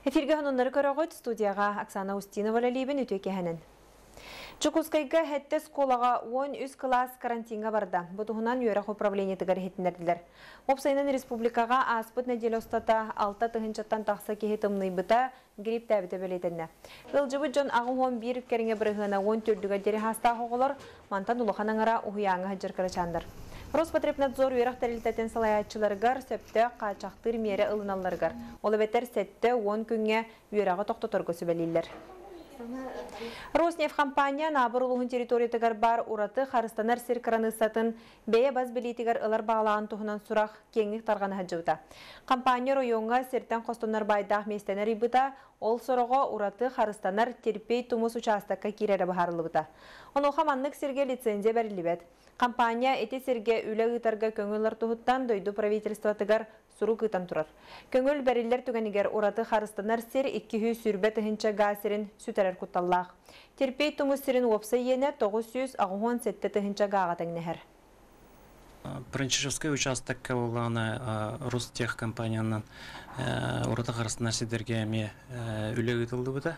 Эфирге ханунлары көрөгөт студияға Оксана Устинова лебен үтөкехенен. Чукускайга хетте сколага 13 класс карантинга барда. Бутугунан юрах управление тыгар хетнердилер. Опсайнын республикага аспыт неделе остата 6 тыгынчаттан тақса кехи тымный быта грипп тәбіті бөлетінні. Ылжыбы жон ағуон бір керіңе бірігіна 14-ге дері хаста қоғылар, мантан улуханаңара ухияңы хаджыркары чандар. Роспотребнадзор юрах тәрілтәтен салаятчыларғар сөпті қачақтыр мері ылыналарғар. Олы бәтер сәтті 10 күнге юрағы тоқтоторғы сөбәлейлер. Роснефть компания набыр улуғын территориятыгар бар ураты харыстанар сиркараны сатын бәе баз білетігер ылар бағалаған тұхынан сұрақ кеңік тарғаны хаджыута. Компания районға сиртен қостонар байдақ местенер ибыта, ол сұрығы ураты харыстанар терпей тумыс участакка кирері бағарылы бұта. Оны қаманлық сирге лицензия бәрілі бәд. Компания эти сирге үлі ғытарға көңілер тұхыттан дойду правительстватыгар суру кытан турар. Көңіл бәрілер түгенігер ураты харыстанар сир 200 сүрбе тыхынча газерин сүтәрер кутталлақ. Терпей тумус сирин опса ене 917 тыхынча гаға тәңнехер. Пранчишевская участок олана Ростех компаниянан ураты харыстанар сидерге ме үлі ғытылды бұта.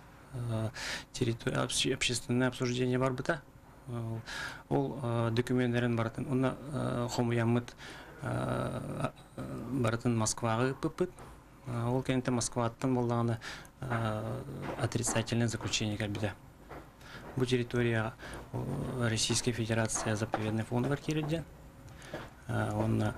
Общественное обсуждение бар бұта. Ол документтерин баратын. Оны хомуямыт баратын Москваға пыпыт. Ол кенте Москваттан болғаны отрицательное заключение кәлбіді. Бұл территория Российской Федерации заповедный фонд бар кереден. Оны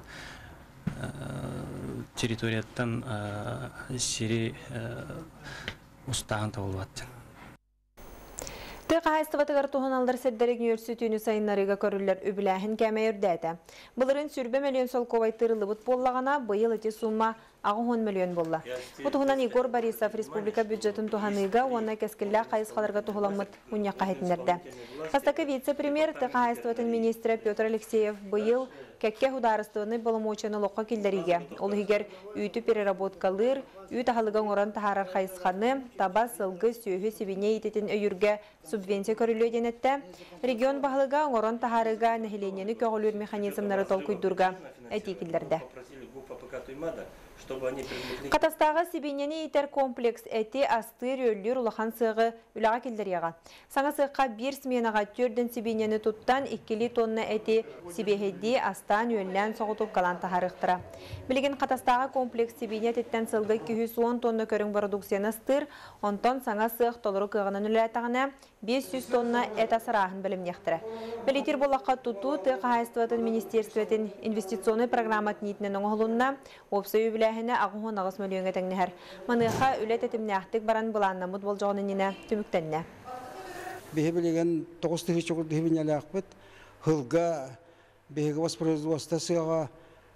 территорияттан сири устағын табылбаттын. Тыqaһыстыбатыгар туһаналдар сәддәрек университетүнү сайыннарыга көрүлләр үбүләһин кәмәйүрдәтә. Былырын сүрбе миллион сол ковайтырылыбыт боллагана быйыл эти сумма 10 миллион болла. Утугунан Егор Борисов республика бюджетын туһаныга уонна кескиллә кайыскаларга туһуламыт уньякка хетнердә. Хастакы вице-премьер тыqaһыстыбатын министры Петр Алексеев быйыл кәккә хударыстыны боломочаны лоққа килдәриге. Ол һигер үйтү переработкалыр, үт ахылыган оран тахарар кайысканы таба сылгы сөйһү сибине итетин өйүргә субвенция көрүлү денетте. Регион баһлыга оран тахарыга населениене көгөлүр механизмнары толкуйдурга этикилләрдә. Катастағы сибинені итер комплекс әте астыр өллер улахан сығы үліға келдерияға. Саңа сыққа бір сменаға түрден сибинені тұттан 2 тонна әте сибехеде астан өллән соғытып қалан тахарықтыра. Білген катастағы комплекс сибинет еттен сылғы 210 тонна көрің продукцияны стыр, онтон саңа сық толыры кығынан үләтағына 500 тонна әт асырағын білім нектірі. Білетер болаққа тұту тыqaһыстыбатын министерстветін инвестиционный программат ниетінен оңғылуына опсы өбіләхіне ағуын ағыз мөліонға тәңнігер. Мұныға үлет әтімнәқтік баран бұланна мұд бол жоғынынына түміктенне. Беге білеген 9 тыгы чоғыр дебінелі ақпыт, ғылға беге воспроизводствосыға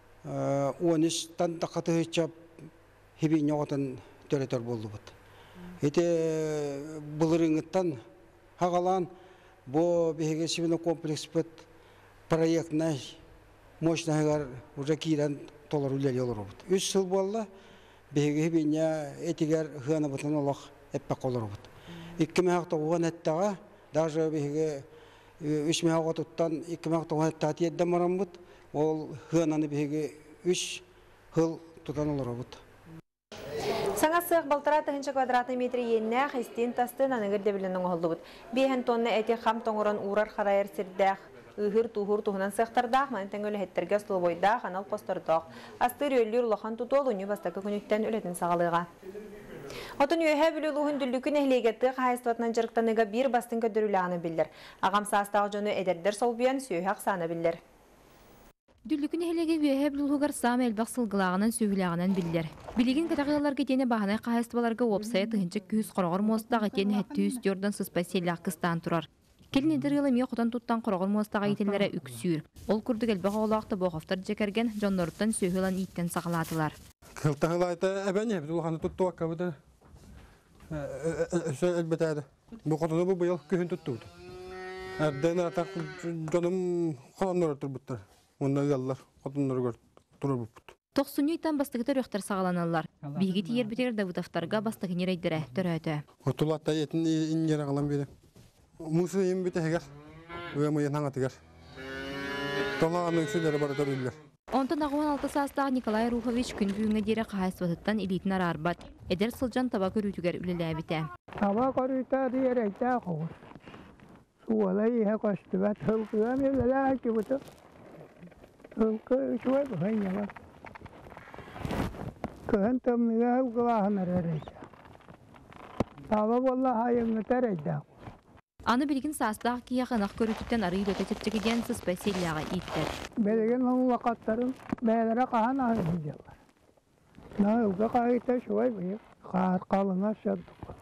13 тан тақатығы чап хебейне оғытын төлетер болды бұд. Эти бұлырыңыттан хағалан бұ беге севіні комплекс бұд проектнай мощнайғар уже кейден толар үлелі олар бұд. 3 сыл болла беге хебейне этигер ғаны бұтын олақ әппәк олар бұд. 2 мәғақта оған әттіға, даже беге 3 мәғаға тұттан 2 мәғақта оған әттіға тиедден марам бұд, ол ғананы беге 3 ғыл тұтан олар бұд. Саңа сық балтара тыгынча квадратный метр енне хистин тастын анығыр дебілінің оғылды бұд. 5 тонна әте қам тоңырын урар қарайыр сірдәқ, ұғыр туғыр туғынан сықтырдақ, мәнтен өлі әттерге сұлы бойдақ, анал қостырдақ. Астыр өлілер ұлақан тұтол, үні бастақы күніттен өлетін сағалыға. Отын өйе білі ұлығын дүлікін әхлегетті қайыстыватынан жырықтаныға бір бастың көдірілі аны білдір. Ағам састағы жоны әдердер сол бүйен сүйеғақ саны білдір. Дүлікін әхлеге өйе білі ұлығыр сам әлбақ сылғылағынан сөйлеғынан білдір. Білеген катағылар кетені бағанай қайыстываларға опсая тұхынчық күйіз қорғыр мостағы етені әтті үсттерден сұспаселі аққыстан тұрар. Келін едіргілі ме құтан тұттан қорғыр мостағы етелері үксүйір. Ол күрдік әлбақ олақты боғафтар жекерген жонларыттан сөйгілан иттен сағаладылар. Кылтағылайты әбәне бұлғаны тұтту аққабыды әлбәтәді. Бұл құтыны бұл бұйыл күйін тұттуды. Әрден артақ жоным қоланлар тұрбыттар. Онда ұялар құтынлар тұрыр бұппыд. 90-тан бастығыты рөқтар сағаланалар. Бейгеті ербетер дәудафтарға бастығын ерейдірі түрәді. Құтылатта етін инжер ағалан беді. Мұсы ем беті әгер. Өйемейен аңатығар. Толағанның сөйлері бары тұрылыр. Онтан ағуан 6 састағы Николай Рухович күн бүйіңі дері қағайсыватыттан элитін арбат. эдер сылжан таба көрүтүгер үлеләбите. Таба көрүтә диерәйтә хор. Суалай һә кастыбат хылкыга меләлә кибуты. Хылкы чуай бәйнәләр. Көн тәмнегә гылаһынар әрәйтә. Таба болла хайыңны тәрәйтә. Аны билгин састақ кия қанақ көрүтүттен ары үйрөтө чепчегиден спасилияға иттер. Белеген ол вақаттарын бәлері қахан ағылар. Нағылға қағайта шуай бейіп, қалыңа шаддық.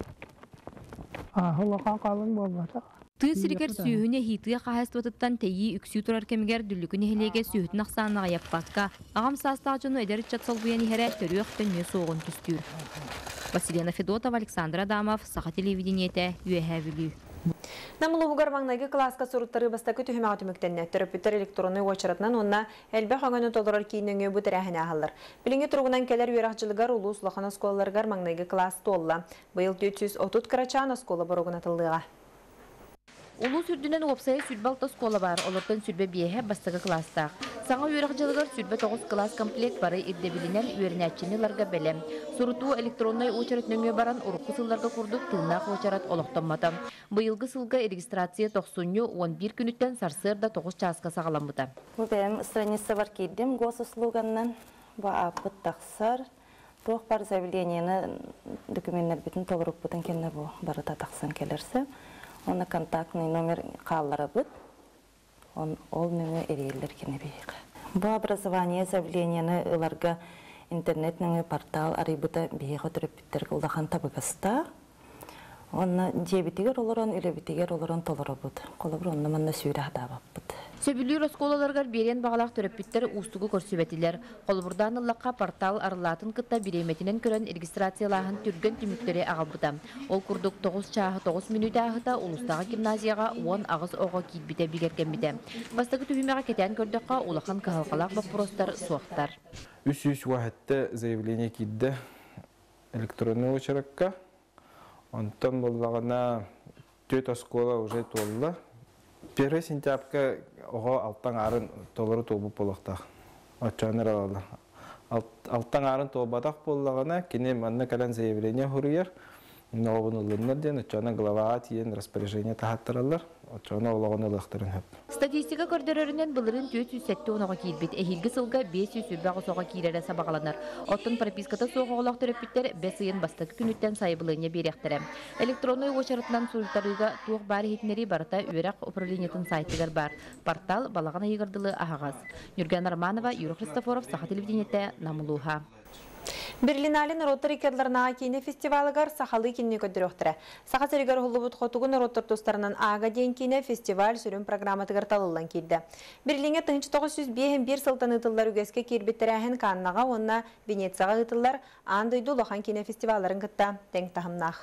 Ахылақан қалың болмаса. Тыысыригер сүйүнө хитыга кахастыбытыттан тейи үксүү турар кемигер дүллүкүн эхилеге сүйүтүн аксаанага яппакка агам саастаачыны эдер чатсол буян ихере төрүөх төннүө соогун түстүүр. Василина Федотова, Александр Адамов, Саха телевидениете, Юэхэ-Вилүү. Намылугар маңнайгы класска суруттары бастакы түхімаға түміктенне. Төрөппүттер электронный очаратынан онна әлбә қаңаны толырар кейініңі бұтыр әхіне ағылыр. Біліңі тұрғынан келер үйрақчылығар ұлу сұлақан осколаларғар маңнайгы класс толла. Бұйыл 430 қарачан оскола баруғын атылдыға. Улуу сүрдүнен опсайы сүрбалта скола бар, олордон сүрбе биэхэ бастагы класстаах. Саңа үйракчылыгар сүрбе 9 класс комплект бары ирдебилинен үйренәччиниларга белем. Сурутуу электронный очерет нөңө баран урукку сылларга курдук тылнаак очерет олохтоммата. Быйылгы сылга регистрация 11 күнүттен сарсырда 9 чааска сагаламмыта. Бу бем страница бар кийдим госуслуганнан бу апыт таксар. Туох бар заявлениени документтер битин толуруп бутан кенне бу барыта таксан келерсе. Оны контактный номер қаллары бұд, ол нөңі әрелер кені бейік. Бұл образование заявлениені ұларға интернет нөңі портал арайбыда бейігі түріп біттергі ұлдақан табығаста. Оны дебетігер олырын, үлебетігер олырын толыры бұд. Қолы бір онны манна сүйрі адабап бұд. Сөбүлүр осколаларгар берен бағалақ төрөппүттер устугу көрсүбетилер. Қолбурдан ыллаққа портал арылатын кытта биреметинен көрөн регистрациялаһын түргөн түмүктөрү агабыта. Ол курдук 9 чааһы 9 минут ахыта улустагы гимназияга 10 агыз ого кийбите бигеркенбите. Бастагы түбүмега кетен көрдөккө улахан кахалкалак вопростар суактар. Үс вахетте заявление кидде электронный очеракка. Онтон боллагана 4 оскола уже толла. 1 сентябрьга ого алтан арын толору толбуп болуктак. Очонер алалы. Алтан арын толбадак боллагана кене манна калан заявление хуруяр. Новонулуннар ден очона глава тиен распоряжение тахаттыралар. Очона олаганы лактырын хеп. Статистика көрдөрөрүнөн былырын 407 онога кийбит. Эхилги сылга 500 сүбагы сога кийрere сабагаланар. Оттон прописката соголак төрөппүттер 5 ыйын бастакы күнүттен сайбылыня беректере. Электронный очеретнан султарыга туох бары хитнери барыта үйрак управлениятын сайтыгар бар. Портал балагана йыгырдылы ахагас. Юрген Арманова, Юрий Христофоров, Саха телевидениете, Намылуха. Берлинале народтар икерларына кейіне фестивалыгар сахалы кейіне көдіріқтірі. Саха сәрігер ғылыбыт қотуғы народтар достарынан ага дейін кейіне фестиваль сүрін программатығыр талылан кейді. Берлинге 1901 сылтан ұтылар үгеске кербеттері әхін қаннаға онына Венецияға ұтылар андойду лохан кейіне фестиваларын күтті тәң тахымнақ.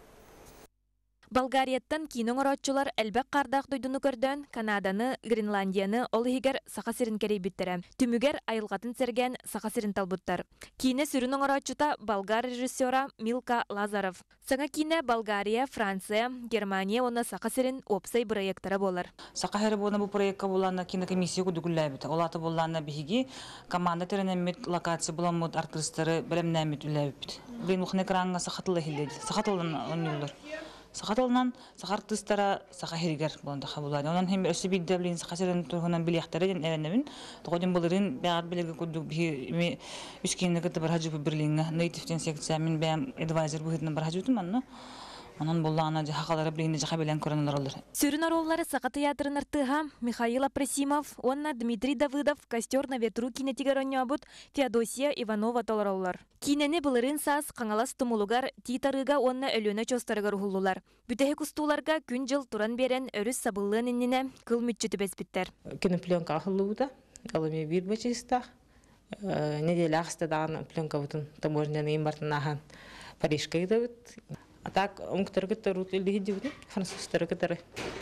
Болгарияттан киноң оротчулар әлбәк қардақ дойдуну көрдөн Канаданы, Гренландияны олығығар сақасырын керей біттірі. Түмігер айылғатын серген сақасырын талбыттар. Кине сүрінің оротчута болгар режиссера Милка Лазаров. Саңа кине Болгария, Франция, Германия оны сақасырын опсай проекттары болар. Сақахары болна бұл проектка болана кинокомиссия күдігілләбіт. Олаты болана бігі команда теренемет локация боламыд артистары білімнәмет үләбіт. Блин, ұқын экранға сақатылы хилдеді. Сақатылын оңылыр. Сахатылынан сахартыстара сахахиргер болонда хабулады. Онан хем өсі бидді білін сахасырын тұрғынан білияқтары ден әрінемін. Тоғаден болырын бәғат білігі күрдік бігі үскенді күтті бір хажу бірліңі. Нейтифтен секция мен бәм эдвайзер бұхытынан бір хажутым анны. Онан боллағына хақалары білігінде жақа білен көрінілер олар. Сүрін ароллары Сақа театрын артыға Михаил Апрасимов, онна Дмитрий Давыдов, Костер на ветру кинетигер онябыт Феодосия Иванова толаролар. Кинені бұлырын сас қаңалас тұмылугар титарыға онна өлөне чостарығар ұғылылар. Бүтәхі күстуларға күн жыл туран берен өріс сабылығын еніне кыл мүтчеті бәспіттер. Кинопленка ақылуыда, алыме бір бачыстақ. Неделі ақыстадаған пленка бұтын таможняны имбартын аған Парижка едавыт. А так, оңқтарға тарут елді едевді, французстарға тары.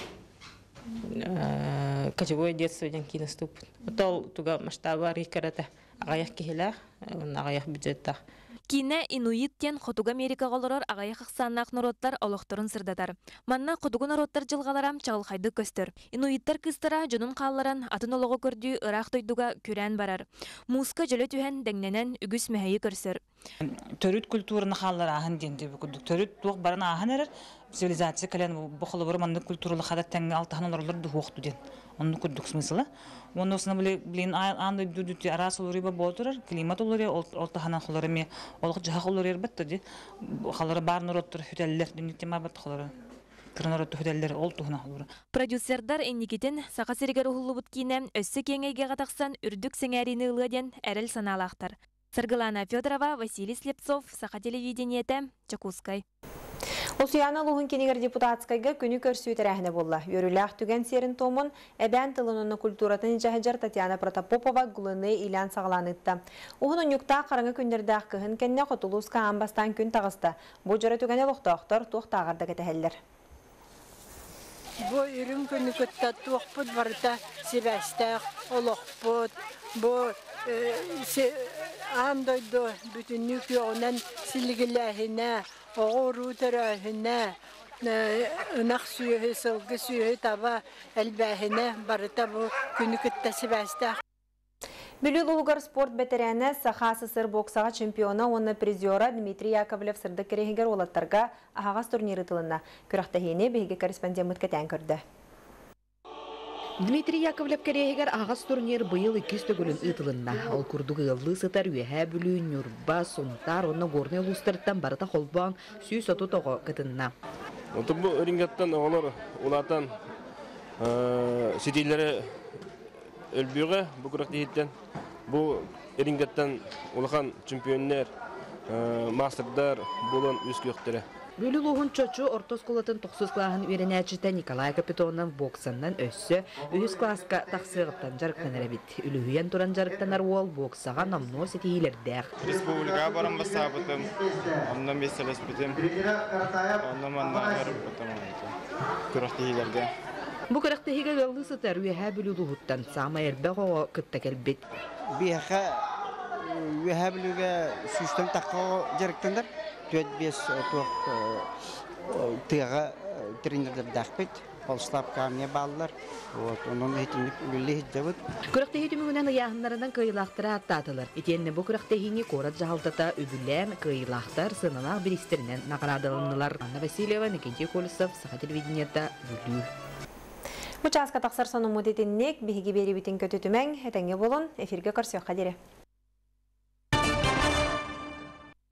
Качевое детство ден киноступ. Отол туга масштабы арикарата. Ағаяқ кехелақ, ағаяқ бюджеттақ. Кине инуиттен Хотуг Америка голорор ағаяқ ақсаннақ народтар олықтырын сырдатар. Манна Хотугу народтар жылғаларам чағылқайды көстір. Инуиттар кыстыра жонун қалларан атын олығы көрді ұрақ дойдуға күрән барар. Муска жөлі түйен дәңненен үгіс мәйі көрсір. Төрүт культураны халлар ахын денде бүкүлдүк. Төрүт тук баран ахын эрер. Цивилизация кален бу холобор манны культуралы хадаттан алтахын оларлар дукту ден. Онну күрдүк смыслы. Онусына билин андай дүдүт арас олорыба болтурар. Климат олоры алтаханан холорыме олық жаха олоры бетте ди. Халары барны роттур хүтеллер дүнүктема бат холоры. Продюсердар энникитин сақа серигер ухуллубут кийне өссө кеңейге катаксан үрдүк сеңәрини ылыден әрел саналақтар. Саргылана Федорова, Василий Слепцов, Сақа телевидениете, Чакускай. Осуяна луғын кенегер депутатскайга күні көрсүйтер әхіне болла. Өріләқ түген серін томын әбән тылынуны культуратын жахыжар Татьяна Протопопова гулыны илян сағаланытта. Оғын ұнюкта қарыңы күндерді аққығын кәнне қотулуска амбастан күн тағысты. Бұл жары түгені лұқтақтар туқтағырды кәтәхелдер. Бу үрүн күнү көттө туокпут барыта себестек олокпут. Бу андойдо бүтүнүк онан силгилэхине, огору төрөһүнө, ынак сүйөһү, сылгы сүйөһү таба элбэхине барыта бу күнү көттө себестек. Бүліл ұлғар спорт бәтірәні Саха СССР боксаға чемпиона оны призиора Дмитрий Яковлев сырды керегер олаттарға ағағас турниры тылына. Күрақтахейіне бейге корреспондент кәтән көрді. Дмитрий Яковлев керегер ағағас турнир бұйыл 200 төгілін ұтылына. Ол күрдігі ұлы сытар үйәе бүлін, нүрба, сонтар, оны горны ұлыстырттан барыта қолбан сүй соту тоғы кітінна. Бұл өрингеттен оғылар ұлатан сетейлері Ölbüge bu kuraktiyetten bu eringetten ulakan çempiyonlar, masterlar bulan üst göktere. Bölü luğun çocuğu ortos kolatın 9 klağın öğrenəçitä Nikolay Kapiton'un boksandan össü, 3 klaska taksığıptan jarıktan erabit. Ülühüyen turan jarıktanar ol boksağa namno setiyilerdəq. Respublika baran basabıtım, ondan meseles bitim, ondan mandan verip bitim. Kuraktiyelerge. Bu kuraktiyelerge gıllı sıtar üyəə bölü luğuttan sama erbə o kıtta kelbet. Biyaqa üyəə bölüge süstem takka jarıktanlar. 4-5 toq tığa trenerler daqbet. Polstap kamya ballar. Onun etinlik ülü hidjabıt. Kuraktiye tümüğünen ayağınlarından kıyılaqtıra attatılar. Etenne bu kuraktiyini korat jahaltata öbülen kıyılaqtar sınana bir isterinden naqaradalınılar. Anna Vasilyeva, Nikentiy Kolisov, Saqa televideniyatta Bülü. Bu çaska taqsar sonu mudetinnek, bihigi beri bitin kötü tümen, etenge bolun, efirge karsiyoqa dere.